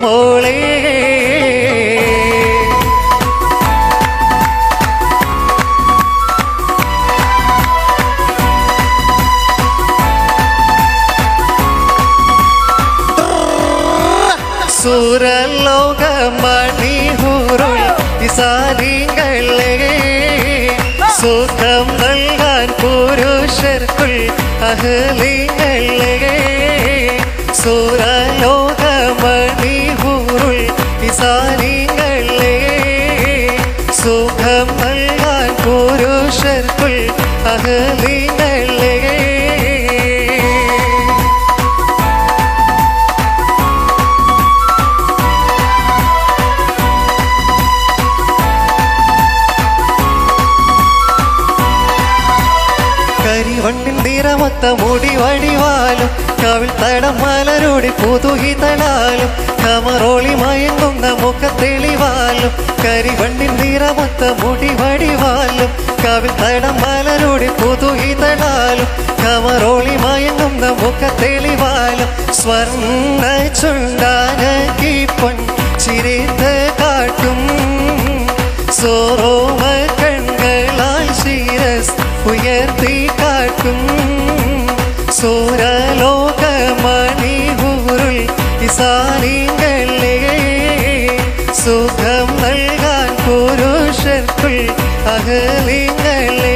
മോളെ സുരലോകമണിഹൂറുൾ സാരികളെ സുഖം നൽകാൻ പുരുഷർക്കുൾ അഹ്ലികളെ സുരലോകമണിഹൂറുൾ സാരികളെ സുഖം നൽകാൻ പുരുഷർക്കുൾ അഹ്ലികളെ കരിവണ്ണിൻ നിറമൊത്ത മുടി വടിവാലും കവിൾ തടം മലരോടി പുതുകി തളാലും കമറോളി മയങ്ങുന്ന മുഖത്തെളിവാലും കരിവണ്ണിൻ നിറമൊത്ത മുടി വടിവാലും കവിൾ തടം മലരോടി പുതുകി തളാലും കമറോളി മയങ്ങുന്ന മുഖത്തെളിവാലും സ്വർണ്ണ ചുണ്ടാനക്കി പൊൻ ചിരിത്ത് കാട്ടും സോറോമ കണ്ണുകളാൽ ശിരസ് ഉയർത്തി കാട്ടും സൂരലോകമണിഹൂറുൾ സാരികളെ സുഖം നൽകാൻ പുരുഷർക്കുൾ അഹ്ലികളെ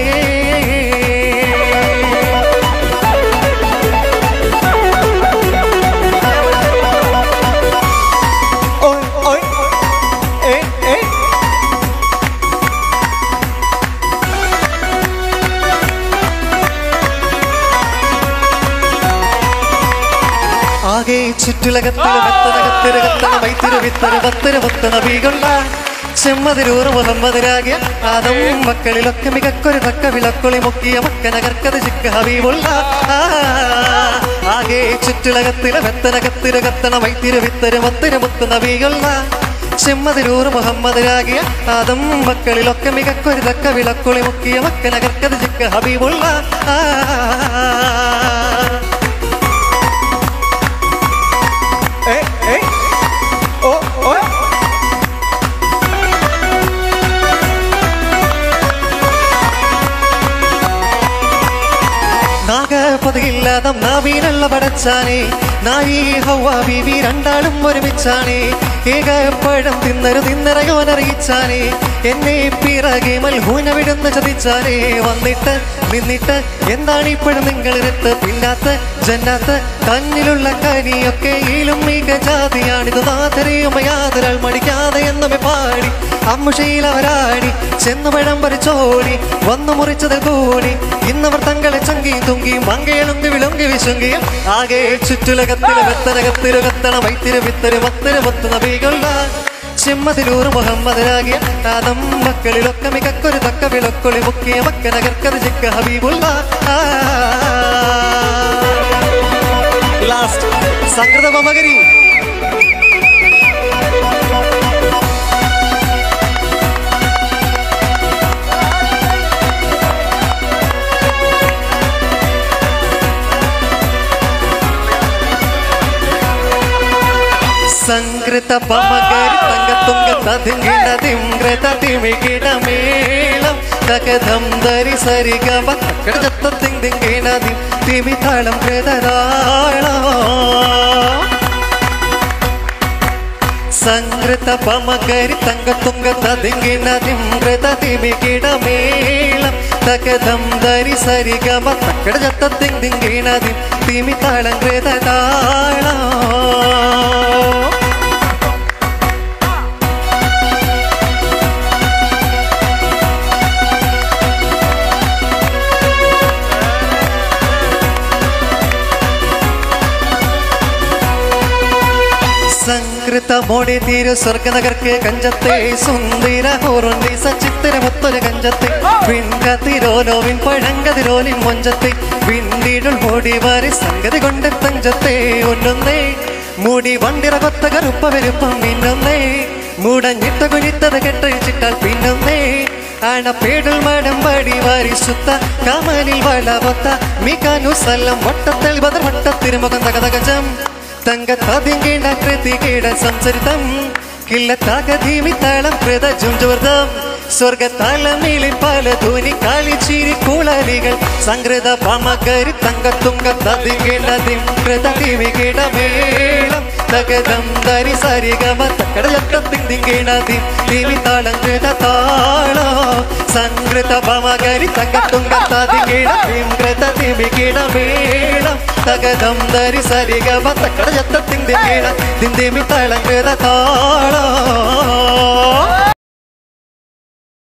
ആകെ ചുറ്റുലകത്തില് മെത്തനകത്തിരകത്തണ വൈത്തിരുവിത്തര് പത്തിര് പത്ത് നബികൊള്ള ചെമ്മതിരൂറ് മുഹമ്മദിരാകിയ ആദം മക്കളിലൊക്കെ മികക്കൊരു തക്ക വിളക്കൊളി മുക്കിയ മക്കനകർക്കത് ചിക്ക ഹബീബുള്ള ആകെ ചുറ്റുലകത്തില് മെത്തനകത്തിരകത്തണ വൈത്തിരുവിത്തര് പത്തിര് പത്ത് നബികൊള്ള ചെമ്മതിരൂറ് മുഹമ്മദിരാകിയ ആദം മക്കളിലൊക്കെ മികക്കൊരു തക്ക വിളക്കൊളി മുക്കിയ മക്കനകർക്കത് ചിക്ക ഹബീബുള്ള നാഗപതിയില്ലാതെ നാവീനുള്ള പടച്ചാനേ നായി ഹൗവ ബീവി രണ്ടാളും ഒരുമിച്ചാനേ ഏകപ്പഴം തിന്നരയോനറിയിച്ചാനേ എന്നെ പിറകെ മൽഹൂന വിടുന്ന ചതിച്ചാനേ വന്നിട്ട് നിന്നിട്ട് എന്താണ് ഇപ്പോഴും നിങ്ങളിരുത്ത് പിന്നാത്ത ജന്നാത്ത് തന്നിലുള്ള കരിയൊക്കെ ഈലും മിക ജാതിയാണിത് നാഥരെയുമയാതൊരാൾ മടിക്കാതെ എന്നമേ പാടി അമ്മുഷയിലവരാടി ചെന്നു പഴം പരിച്ചോടി വന്നു മുറിച്ചതിൽ കൂടി ഇന്നവർ തങ്ങളെ ചങ്കി തുങ്കി മങ്കേളുങ്കി വിളുങ്കി വിശുങ്കിയും ആകെ ചുറ്റുലകത്തില് വെത്തനകത്തിരുകത്തണ വൈത്തിരു വിത്തര് പത്തിരു പത്ത് നബികൊള്ള ചെമ്മതിരൂറ് മുഹമ്മദിരാകിയ ആദം മക്കളിലൊക്കെ മികക്കൊരു തക്ക വിളക്കൊളി മുക്കിയ മക്കനകർക്കത് ചിക്ക ഹബീബുള്ള ലാസ്റ്റ് സംകൃത മമകരി സംകൃത പമകരി തങ്കത്തുങ്ക തതിങ്കിട തിംഗ്രത തിമികിട മേളം തകധം ധരി സരിഗമ തക്കട ചത്ത തിങ്കിട തിമിതാളം കൃതരാളം സംകൃത പമകരി തങ്കത്തുങ്ക തതിങ്കിട തിംഗ്രത തിമികിട മേളം തകധം ധരി സരിഗമ തക്കട ചത്ത തിങ്കിട തിമിതാളം കൃതരാളം സംകൃത മോടി തീരു സ്വർഗനഗർക്ക് കഞ്ചത്തെ സുന്ദര ഹോറുണ്ടി സച്ചിത്തിര മുത്തൊരു കഞ്ചത്തെ വിൺകതിരോലോവിൻ പഴങ്കതിരോലി മൊഞ്ചത്തെ വിണ്ടീടുൾ മോടി വാരി സംഗതി കൊണ്ട് തഞ്ചത്തെ ഒന്നൊന്നേ മൂടി വണ്ടിറ കൊത്ത കറുപ്പ വലുപ്പം പിന്നൊന്നേ മൂടഞ്ഞിട്ട കുഞ്ഞിത്തത് കെട്ടഴിച്ചിട്ടാൽ പിന്നൊന്നേ ആണപ്പേടുൾ മടം പടി വാരി സുത്ത കമലിൽ വളവത്ത മികാനു സല്ലം വട്ടത്തിൽ ബദർ വട്ടത്തിരുമുഖം തകതകജം തങ്കത്തതിങ്കിണ കൃതികീട സംസരിതം കില്ലത്താകധീമിത്താളം കൃത ജുംജുവർദ്ധം സ്വർഗത്താലമേലിൽ പല ധൂനി കാളിച്ചിരി കൂളാലികൾ സംകൃത പമകരി തങ്കത്തുങ്ക തതിങ്കിണതിം കൃത തിമികിടമേളം തകതം ധരി സരിഗമ തക്കടയത്തിങ്കിണതിം തിമിത്താളം കൃത താളോ സംകൃത പമകരി തങ്കത്തുങ്ക തതിങ്കിണതിം കൃത തിമികിടമേളം തകതം ധരി സരിഗമ തക്കടയത്തിങ്കിണ തിന്തിമിത്താളം കൃത താളോ